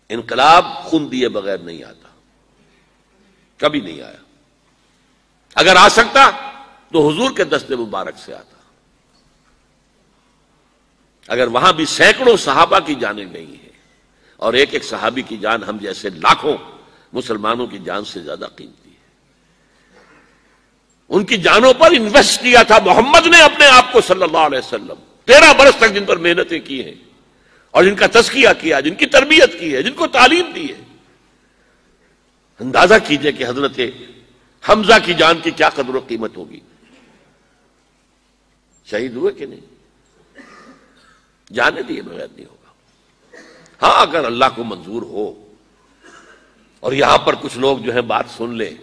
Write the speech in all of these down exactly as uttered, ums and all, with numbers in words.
انقلاب خون دیے بغیر نہیں آتا، کبھی نہیں آیا. اگر آ سکتا تو حضور کے دست مبارک سے آتا. اگر وہاں بھی سینکڑوں صحابہ کی جانیں گئی ہیں اور ایک ایک صحابی کی جان ہم جیسے لاکھوں مسلمانوں کی جان سے زیادہ قیمتی ہے. ان کی جانوں پر انویسٹ کیا تھا محمد نے اپنے آپ کو صلی اللہ علیہ وسلم. تیرہ برس تک جن پر محنتیں کی ہیں اور جن کا تزکیہ کیا، جن کی تربیت کی ہے، جن کو تعلیم دی ہے. اندازہ کیجئے کہ حضرت حمزہ کی جان کی کیا قدر و قیمت ہوگی. شہید ہوئے کہ نہیں؟ جانے دیے بغیر نہیں ہوگا. ہاں اگر اللہ کو منظور ہو اور یہاں پر کچھ لوگ جو ہے بات سن لیں،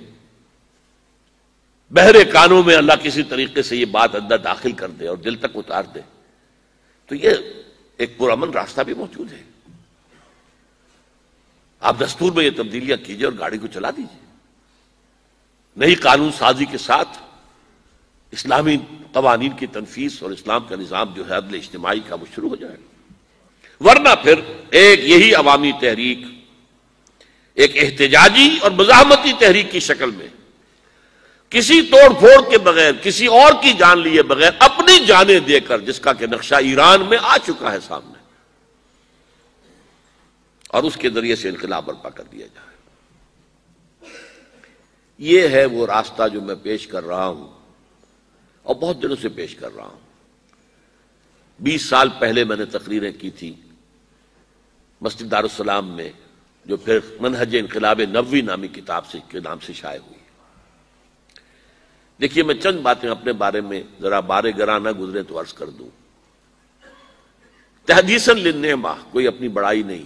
بہرے کانوں میں اللہ کسی طریقے سے یہ بات اندر داخل کر دے اور دل تک اتار دے، تو یہ ایک پرامن راستہ بھی موجود ہے. آپ دستور میں یہ تبدیلیاں کیجئے اور گاڑی کو چلا دیجئے. نئی قانون سازی کے ساتھ اسلامی قوانین کی تنفیذ اور اسلام کا نظام جو ہے عدل اجتماعی کا وہ شروع ہو جائے گا. ورنہ پھر ایک یہی عوامی تحریک ایک احتجاجی اور مزاحمتی تحریک کی شکل میں کسی توڑ پھوڑ کے بغیر، کسی اور کی جان لیے بغیر، اپنی جانیں دے کر، جس کا کہ نقشہ ایران میں آ چکا ہے سامنے، اور اس کے ذریعے سے انقلاب برپا کر دیا جائے. یہ ہے وہ راستہ جو میں پیش کر رہا ہوں اور بہت دنوں سے پیش کر رہا ہوں. بیس سال پہلے میں نے تقریریں کی تھی مسجد دارالسلام میں، جو پھر منہج انقلاب نبوی نامی کتاب سے کے نام سے شائع ہوئی. دیکھیے میں چند باتیں اپنے بارے میں ذرا بارے گراں نہ گزرے تو عرض کر دوں. تحدیثاً للنعمہ، کوئی اپنی بڑائی نہیں،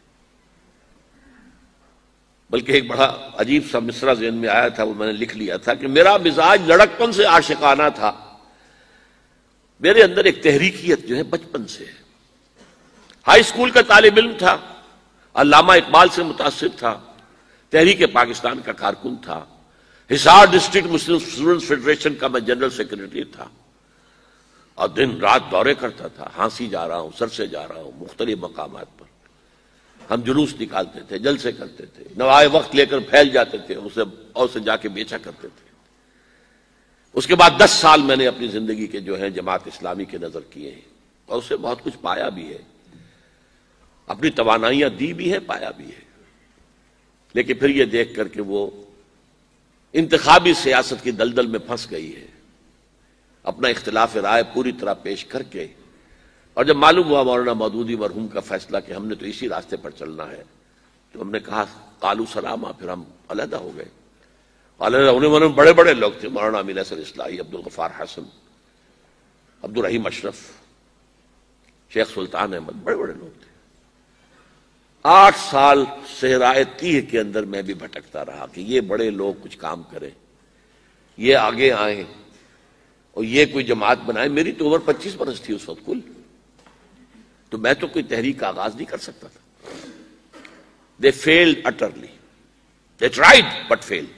بلکہ ایک بڑا عجیب سا مصرع ذہن میں آیا تھا، وہ میں نے لکھ لیا تھا کہ میرا مزاج لڑکپن سے عاشقانہ تھا. میرے اندر ایک تحریکیت جو ہے بچپن سے ہے. ہائی اسکول کا طالب علم تھا، علامہ اقبال سے متاثر تھا، تحریک پاکستان کا کارکن تھا، Hisar district Muslim students federation کا میں جنرل سیکرٹری تھا، اور دن رات دورے کرتا تھا. ہانسی جا رہا ہوں، سر سے جا رہا ہوں، مختلف مقامات پر ہم جلوس نکالتے تھے، جلسے کرتے تھے، نوائے وقت لے کر پھیل جاتے تھے، اسے اور سے جا کے بیچا کرتے تھے. اس کے بعد دس سال میں نے اپنی زندگی کے جو ہیں جماعت اسلامی کے نظر کیے ہیں، اور اسے بہت کچھ پایا بھی ہے، اپنی توانائیاں دی بھی ہیں، پایا بھی ہے. لیکن پھر یہ دیکھ کر کہ وہ انتخابی سیاست کی دلدل میں پھنس گئی ہے، اپنا اختلاف رائے پوری طرح پیش کر کے، اور جب معلوم ہوا مولانا مودودی مرحوم کا فیصلہ کہ ہم نے تو اسی راستے پر چلنا ہے، تو ہم نے کہا قالو سلاما، پھر ہم علیحدہ ہو گئے. علیحدہ ہونے والے بڑے بڑے لوگ تھے، مولانا امین احسن اصلاحی، عبدالغفار حسن، عبدالرحیم اشرف، شیخ سلطان احمد، بڑے بڑے لوگ تھے. آٹھ سال صحرائے تیہ کے اندر میں بھی بھٹکتا رہا کہ یہ بڑے لوگ کچھ کام کریں، یہ آگے آئیں اور یہ کوئی جماعت بنائیں. میری تو عمر پچیس برس تھی اس وقت کل، تو میں تو کوئی تحریک کا آغاز نہیں کر سکتا تھا. They failed utterly. They tried but failed.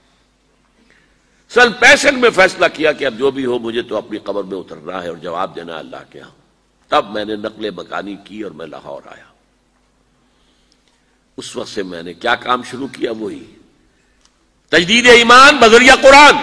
سن پینسٹھ میں فیصلہ کیا کہ اب جو بھی ہو مجھے تو اپنی قبر میں اترنا ہے اور جواب دینا ہے اللہ کے ہاں. تب میں نے نقل مکانی کی اور میں لاہور آیا. اس وقت سے میں نے کیا کام شروع کیا؟ وہی تجدید ایمان بذریعہ قرآن.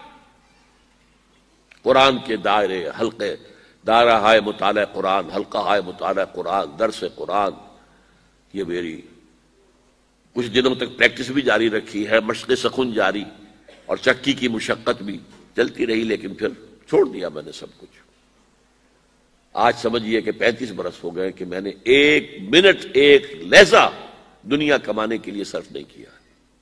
قرآن کے دائرے، حلقے، دائرہ ہائے مطالعہ قرآن، حلقہ ہائے مطالعہ قرآن، درس قرآن، یہ میری کچھ دنوں تک پریکٹس بھی جاری رکھی ہے، مشق سخن جاری، اور چکی کی مشقت بھی چلتی رہی. لیکن پھر چھوڑ دیا میں نے سب کچھ. آج سمجھیے کہ پینتیس برس ہو گئے کہ میں نے ایک منٹ، ایک لہجہ دنیا کمانے کے لیے صرف نہیں کیا.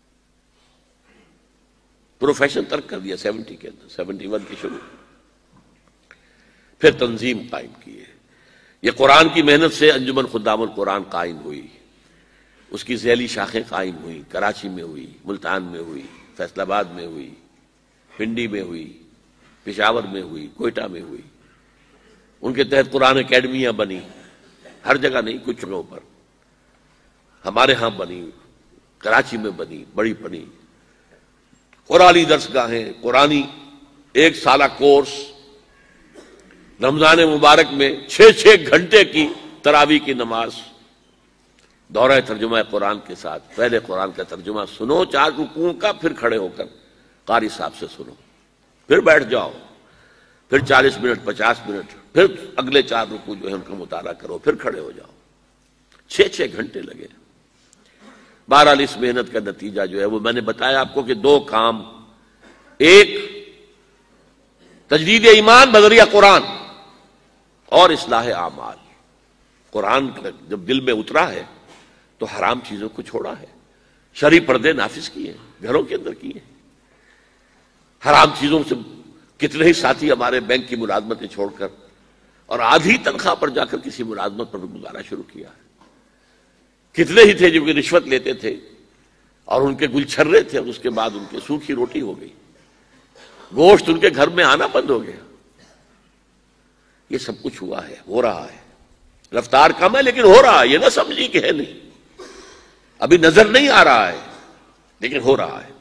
پروفیشن ترک کر دیا سیونٹی کے اندر، سیونٹی ون کی شروع. پھر تنظیم قائم کی ہے. یہ قرآن کی محنت سے انجمن خدام القرآن قائم ہوئی، اس کی ذیلی شاخیں قائم ہوئی. کراچی میں ہوئی، ملتان میں ہوئی، فیصل آباد میں ہوئی، پنڈی میں ہوئی، پشاور میں ہوئی، کوئٹہ میں ہوئی. ان کے تحت قرآن اکیڈمیاں بنی، ہر جگہ نہیں، کچھ جگہوں پر. ہمارے ہاں بنی، کراچی میں بنی، بڑی بنی. قرآنی درسگاہیں، قرآنی ایک سالہ کورس، رمضان مبارک میں چھ چھ گھنٹے کی تراویح کی نماز. دورہ ترجمہ قرآن کے ساتھ پہلے قرآن کا ترجمہ سنو چار رکوعوں کا، پھر کھڑے ہو کر قاری صاحب سے سنو، پھر بیٹھ جاؤ، پھر چالیس منٹ پچاس منٹ، پھر اگلے چار رکوع جو ہے ان کا مطالعہ کرو، پھر کھڑے ہو جاؤ۔ چھ چھ گھنٹے لگے۔ بہرحال اس محنت کا نتیجہ جو ہے وہ میں نے بتایا آپ کو کہ دو کام، ایک تجدید ایمان بذریعہ قرآن اور اصلاح اعمال۔ قرآن جب دل میں اترا ہے تو حرام چیزوں کو چھوڑا ہے، شرعی پردے نافذ کیے، گھروں کے اندر کیے۔ حرام چیزوں سے کتنے ہی ساتھی ہمارے بینک کی ملازمتیں چھوڑ کر اور آدھی تنخواہ پر جا کر کسی ملازمت پر گزارا شروع کیا ہے۔ کتنے ہی تھے جو کہ رشوت لیتے تھے اور ان کے گل چھرے تھے، اور اس کے بعد ان کے سوکھی روٹی ہو گئی، گوشت ان کے گھر میں آنا بند ہو گیا۔ یہ سب کچھ ہوا ہے، ہو رہا ہے، رفتار کم ہے لیکن ہو رہا ہے، یہ نہ سمجھی کہ ہے نہیں، ابھی نظر نہیں آ رہا ہے لیکن ہو رہا ہے۔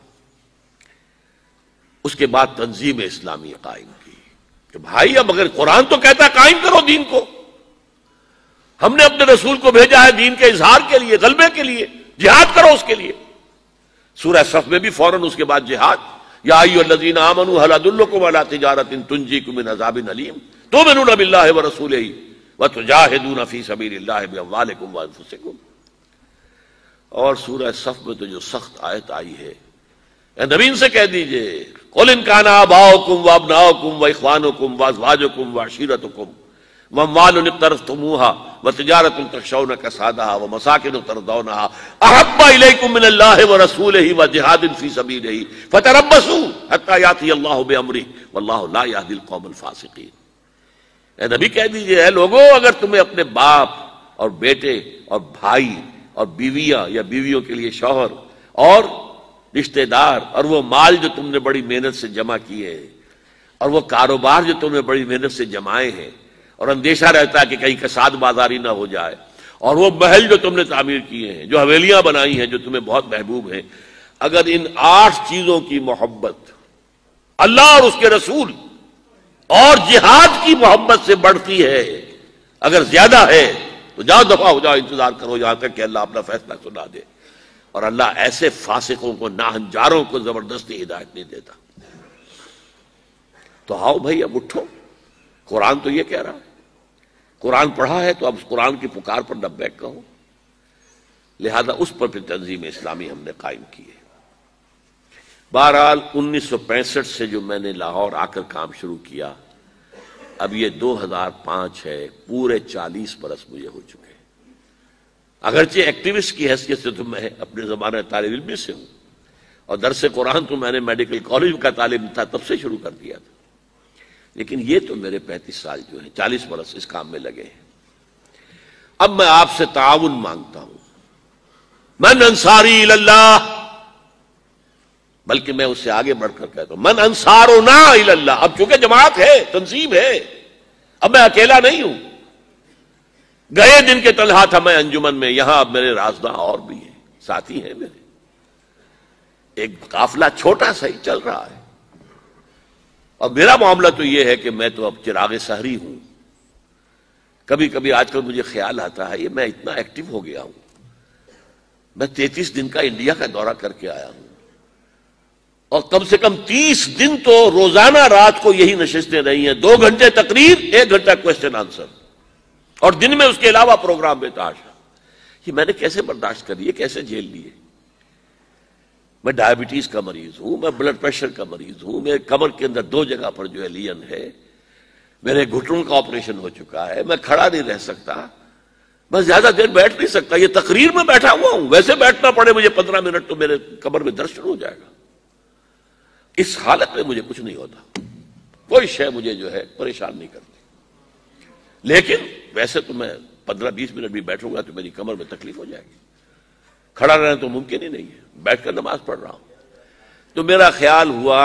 اس کے بعد تنظیم اسلامی قائم کی کہ بھائی اب اگر قرآن تو کہتا ہے قائم کرو دین کو، ہم نے اپنے رسول کو بھیجا ہے دین کے اظہار کے لیے، غلبے کے لیے، جہاد کرو اس کے لیے۔ سورہ صف میں بھی فوراً اس کے بعد جہاد، یا ایھا الذین آمنوا ھل ادلکم علی تجارۃ تنجیکم من عذاب علیم تؤمنون باللہ ورسولہ وتجاہدون فی سبیل اللہ باموالکم وانفسکم۔ اور سورہ صف میں تو جو سخت آیت آئی ہے، اے نبی ان سے کہہ دیجئے قل ان کان آباؤکم وابناؤکم واخوانکم وازواجکم وعشیرتکم واموال اقترفتموها وتجارۃ تخشون کسادها ومساکن ترضونها احب الیکم من اللہ ورسولہ وجہاد فی سبیلہ فتربصوا حتی یاتی اللہ بامرہ واللہ لا یہدی القوم الفاسقین۔ اے نبی کہہ دیجئے اے لوگوں، اگر تمہیں اپنے باپ اور بیٹے اور بھائی اور بیویاں یا بیویوں کے لیے شوہر اور رشتہ دار اور وہ مال جو تم نے بڑی محنت سے جمع کیے ہیں اور وہ کاروبار جو تم نے بڑی محنت سے جمائے ہیں اور اندیشہ رہتا ہے کہ کہیں کساد بازاری نہ ہو جائے، اور وہ محل جو تم نے تعمیر کیے ہیں، جو حویلیاں بنائی ہیں جو تمہیں بہت محبوب ہیں، اگر ان آٹھ چیزوں کی محبت اللہ اور اس کے رسول اور جہاد کی محبت سے بڑھتی ہے، اگر زیادہ ہے تو جاؤ دفعہ ہو جاؤ، انتظار کرو یہاں تک کہ اللہ اپنا فیصلہ سنا دے۔ اور اللہ ایسے فاسقوں کو، ناہنجاروں کو زبردستی ہدایت نہیں دیتا۔ تو آؤ بھائی اب اٹھو، قرآن تو یہ کہہ رہا ہے، قرآن پڑھا ہے تو اب اس قرآن کی پکار پر لبیک کہو۔ لہذا اس پر پھر تنظیم اسلامی ہم نے قائم کی ہے۔ بہرحال انیس سو پینسٹھ سے جو میں نے لاہور آ کر کام شروع کیا، اب یہ دو ہزار پانچ ہے، پورے چالیس برس مجھے ہو چکے۔ اگرچہ ایکٹیوسٹ کی حیثیت سے تو میں اپنے زمانہ طالب علم سے ہوں، اور درس قرآن تو میں نے میڈیکل کالج کا طالب تھا تب سے شروع کر دیا تھا، لیکن یہ تو میرے پینتیس سال جو ہیں، چالیس برس اس کام میں لگے ہیں۔ اب میں آپ سے تعاون مانگتا ہوں، من انصاری اللہ، بلکہ میں اس سے آگے بڑھ کر کہتا ہوں من انصارنا اللہ۔ اب چونکہ جماعت ہے، تنظیم ہے، اب میں اکیلا نہیں ہوں۔ گئے دن کے طلحہ تھا میں انجمن میں، یہاں اب میرے رازداں اور بھی ہیں، ساتھی ہیں میرے۔ ایک قافلہ چھوٹا سا ہی چل رہا ہے، اور میرا معاملہ تو یہ ہے کہ میں تو اب چراغ سحری ہوں۔ کبھی کبھی آج کل مجھے خیال آتا ہے یہ میں اتنا ایکٹیو ہو گیا ہوں، میں تینتیس دن کا انڈیا کا دورہ کر کے آیا ہوں، اور کم سے کم تیس دن تو روزانہ رات کو یہی نشستیں رہی ہیں، دو گھنٹے تقریر، ایک گھنٹہ کوشچن آنسر، اور دن میں اس کے علاوہ پروگرام بے تحاشا۔ یہ میں نے کیسے برداشت کر لیے، کیسے جھیل لیے؟ میں ڈائبٹیز کا مریض ہوں، میں بلڈ پریشر کا مریض ہوں، میرے کمر کے اندر دو جگہ پر جو ہے لین ہے، میرے گھٹنوں کا آپریشن ہو چکا ہے، میں کھڑا نہیں رہ سکتا، میں زیادہ دیر بیٹھ نہیں سکتا، یہ تقریر میں بیٹھا ہوا ہوں، ویسے بیٹھنا پڑے مجھے پندرہ منٹ تو میرے کمر میں درد شروع ہو جائے گا۔ اس حالت میں مجھے کچھ نہیں ہوتا، کوئی شے مجھے جو ہے پریشان نہیں کرتی، لیکن ویسے تو میں پندرہ بیس منٹ بھی بیٹھوں گا تو میری کمر میں تکلیف ہو جائے گی، کھڑا رہنا تو ممکن ہی نہیں ہے، بیٹھ کر نماز پڑھ رہا ہوں۔ تو میرا خیال ہوا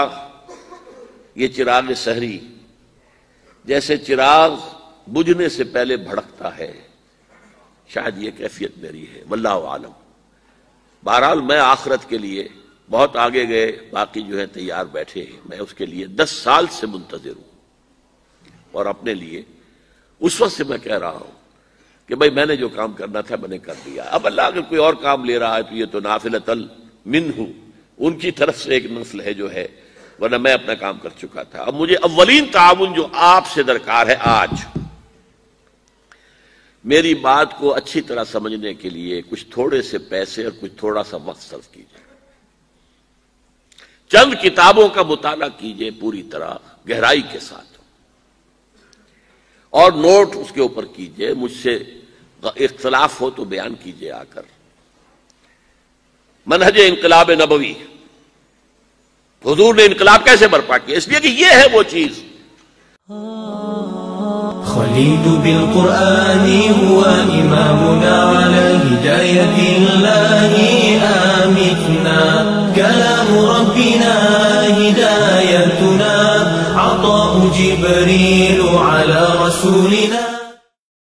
یہ چراغ سحری جیسے چراغ بجھنے سے پہلے بھڑکتا ہے، شاید یہ کیفیت میری ہے، واللہ عالم۔ بہرحال میں آخرت کے لیے بہت آگے گئے، باقی جو ہے تیار بیٹھے ہیں، میں اس کے لیے دس سال سے منتظر ہوں، اور اپنے لیے اس وقت سے میں کہہ رہا ہوں کہ بھائی میں نے جو کام کرنا تھا میں نے کر دیا. اب اللہ اگر کوئی اور کام لے رہا ہے تو یہ تو نافلۃ منہ، ان کی طرف سے ایک نفل ہے جو ہے، ورنہ میں اپنا کام کر چکا تھا. اب مجھے اولین تعاون جو آپ سے درکار ہے آج، میری بات کو اچھی طرح سمجھنے کے لیے کچھ تھوڑے سے پیسے اور کچھ تھوڑا سا وقت صرف کیجیے. چند کتابوں کا مطالعہ کیجیے پوری طرح گہرائی کے ساتھ، اور نوٹ اس کے اوپر کیجیے. مجھ سے اختلاف ہو تو بیان کیجیے آ کر. منہج انقلاب نبوی، حضور نے انقلاب کیسے برپا کیا؟ اس لیے کہ یہ ہے وہ چیز. خليت بالقرآن